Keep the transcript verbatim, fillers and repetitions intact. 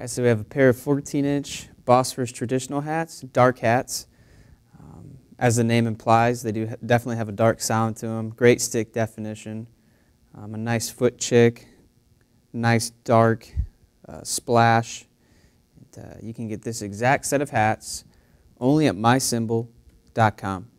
Alright, so we have a pair of fourteen inch Bosphorus traditional hats, dark hats. Um, as the name implies, they do ha definitely have a dark sound to them. Great stick definition, um, a nice foot chick, nice dark uh, splash. And, uh, you can get this exact set of hats only at my cymbal dot com.